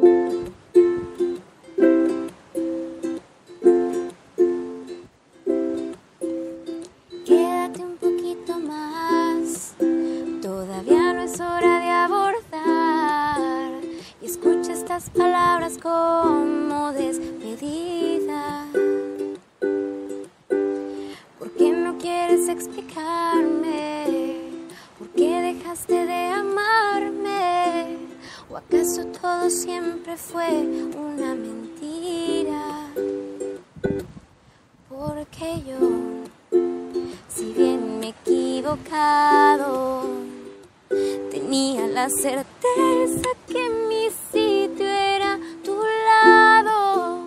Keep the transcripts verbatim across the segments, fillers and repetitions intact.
Quédate un poquito más, todavía no es hora de abordar. Y escucha estas palabras como despedida. ¿Por qué no quieres explicarme? ¿Por qué dejaste de amarme? ¿O acaso todo siempre fue una mentira? Porque yo, si bien me he equivocado, tenía la certeza que mi sitio era tu lado.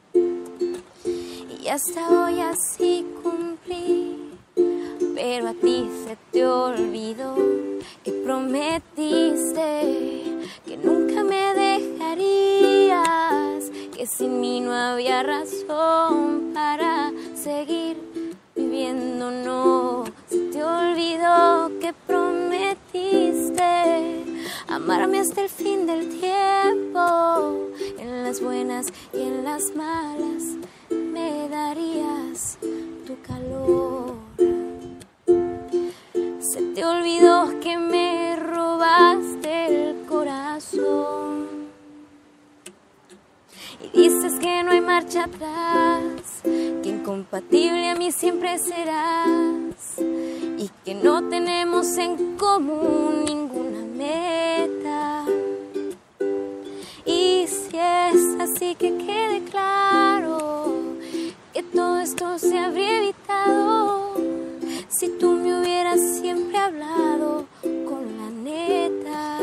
Y hasta hoy así cumplí, pero a ti se te olvidó que prometiste que nunca me dejarías, que sin mí no había razón para seguir viviendo. No, se te olvidó que prometiste amarme hasta el fin del tiempo. En las buenas y en las malas me darías tu calor. Se te olvidó que me robaste el corazón. Y dices que no hay marcha atrás, que incompatible a mí siempre serás, y que no tenemos en común ninguna meta. Y si es así, que quede claro que todo esto se habría evitado si tú me hubieras siempre hablado con la neta.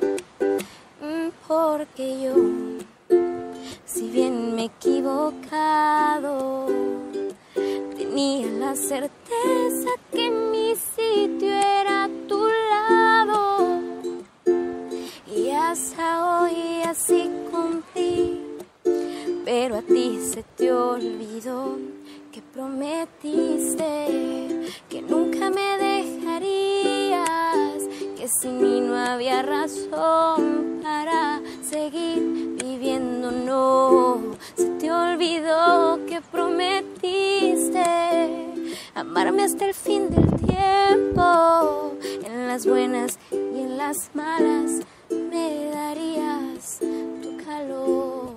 Porque yo, si bien me he equivocado, tenía la certeza que mi sitio era a tu lado. Y hasta hoy así cumplí, pero a ti se te olvidó que prometiste que nunca me dejarías, que sin mí no había razón para seguir viviendo. No, se te olvidó que prometiste amarme hasta el fin del tiempo. En las buenas y en las malas me darías tu calor.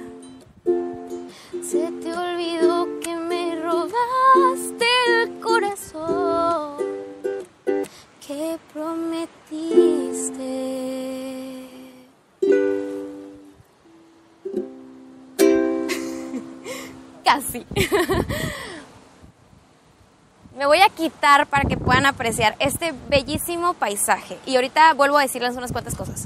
Se te olvidó que me robaste el corazón, que prometiste. Casi. Me voy a quitar para que puedan apreciar este bellísimo paisaje. Y ahorita vuelvo a decirles unas cuantas cosas.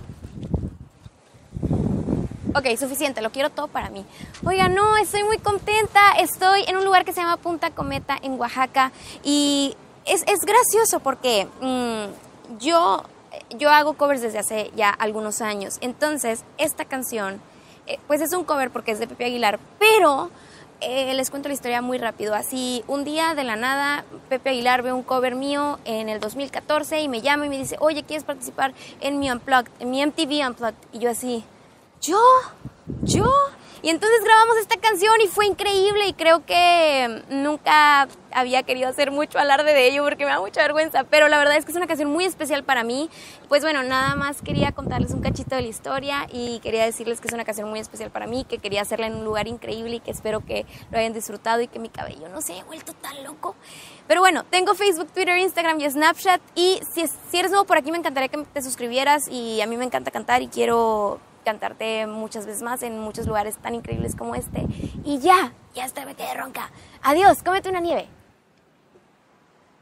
Ok, suficiente, lo quiero todo para mí. Oiga, no, estoy muy contenta. Estoy en un lugar que se llama Punta Cometa, en Oaxaca. Y es, es gracioso porque mmm, yo, yo hago covers desde hace ya algunos años. Entonces, esta canción, eh, pues es un cover porque es de Pepe Aguilar. Pero eh, les cuento la historia muy rápido. Así, un día de la nada, Pepe Aguilar ve un cover mío en el dos mil catorce y me llama y me dice, oye, ¿quieres participar en mi Unplugged, en mi M T V Unplugged? Y yo así... ¿Yo? ¿Yo? Y entonces grabamos esta canción y fue increíble y creo que nunca había querido hacer mucho alarde de ello porque me da mucha vergüenza, pero la verdad es que es una canción muy especial para mí. Pues bueno, nada más quería contarles un cachito de la historia y quería decirles que es una canción muy especial para mí, que quería hacerla en un lugar increíble y que espero que lo hayan disfrutado y que mi cabello no se haya vuelto tan loco. Pero bueno, tengo Facebook, Twitter, Instagram y Snapchat y si, si eres nuevo por aquí me encantaría que te suscribieras y a mí me encanta cantar y quiero cantarte muchas veces más en muchos lugares tan increíbles como este. Y ya, ya estoy, me quedé ronca. Adiós, cómete una nieve.